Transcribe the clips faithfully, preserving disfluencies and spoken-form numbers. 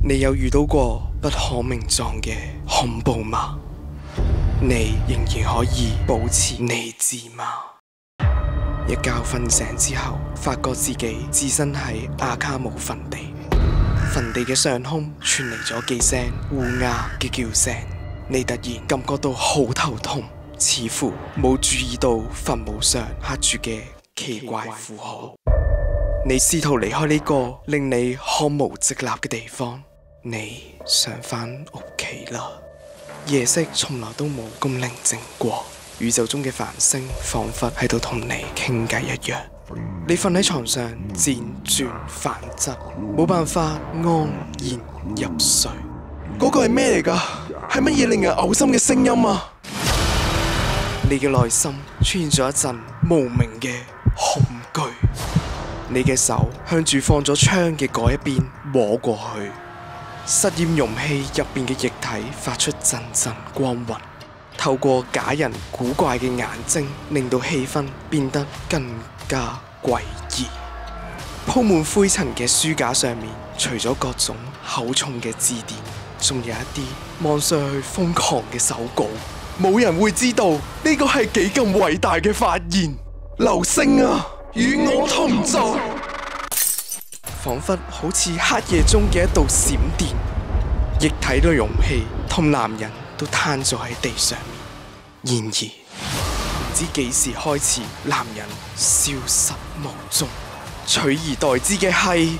你有遇到過不可名狀嘅恐怖嗎？你仍然可以保持理智嗎？一覺瞓醒之後，發覺自己置身喺阿卡姆墳地，墳地嘅上空傳嚟咗幾聲烏鴉嘅叫聲，你突然感覺到好頭痛，似乎冇注意到墳墓上刻住嘅奇怪符號。你試圖離開呢個令你汗毛直立嘅地方，你想返屋企啦。夜色從來都冇咁寧靜過，宇宙中嘅繁星仿佛喺度同你傾偈一樣。你瞓喺床上輾轉反側，冇辦法安然入睡。嗰個係咩嚟㗎？係乜嘢令人嘔心嘅聲音啊？你嘅內心出現咗一陣無名嘅恐懼。你嘅手向住放咗槍嘅嗰一邊摸過去，實驗容器入邊嘅液體發出陣陣光暈，透過假人古怪嘅眼睛，令到氣氛變得更加詭異。鋪滿灰塵嘅書架上面，除咗各種厚重嘅字典，仲有一啲望上去瘋狂嘅手稿。冇人會知道呢個係幾咁偉大嘅發現。流星啊，與我同在，仿佛好似黑夜中嘅一道閃電。液體嘅容器同男人都攤咗喺地上面。然而，唔知幾時開始，男人消失無蹤，取而代之嘅係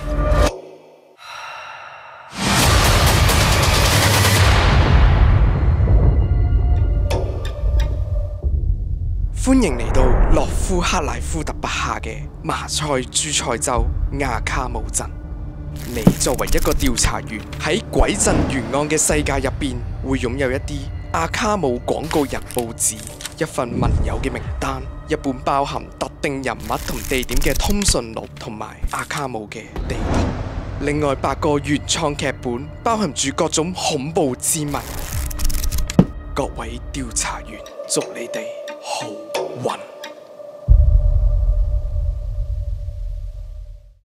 歡迎嚟到洛夫克拉夫特筆下嘅馬賽諸塞州阿卡姆鎮。你作為一個調查員，喺詭鎮懸案嘅世界入邊，會擁有一啲阿卡姆廣告人報紙、一份盟友嘅名單、一本包含特定人物同地點嘅通訊錄，同埋阿卡姆嘅地圖。另外八個原創劇本，包含住各種恐怖之謎。各位調查員，祝你哋好運！